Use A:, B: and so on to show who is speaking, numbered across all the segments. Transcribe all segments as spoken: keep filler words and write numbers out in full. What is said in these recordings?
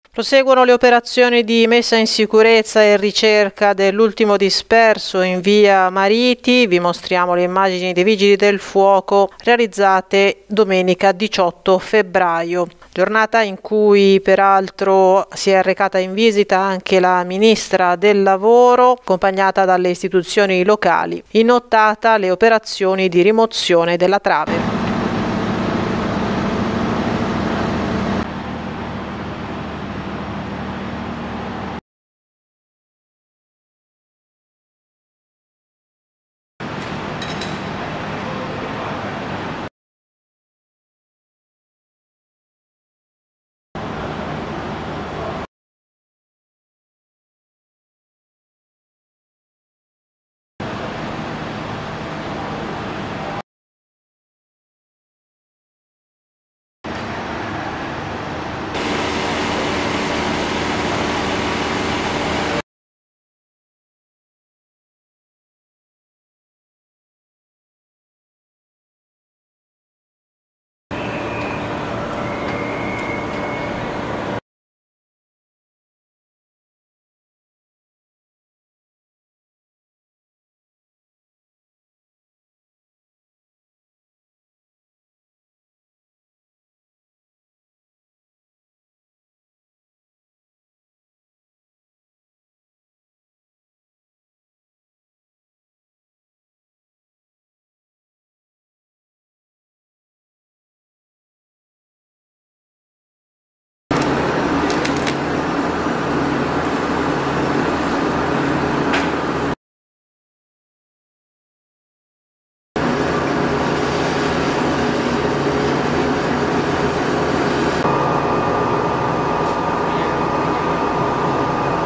A: Proseguono le operazioni di messa in sicurezza e ricerca dell'ultimo disperso in via Mariti. Vi mostriamo le immagini dei vigili del fuoco realizzate domenica diciotto febbraio. Giornata in cui peraltro si è recata in visita anche la ministra del lavoro, accompagnata dalle istituzioni locali. Inoltrata le operazioni di rimozione della trave.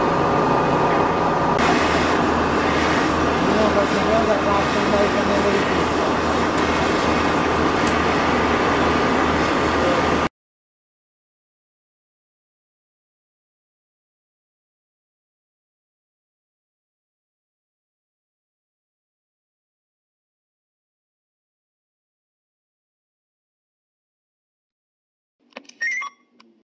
B: Seconda parte,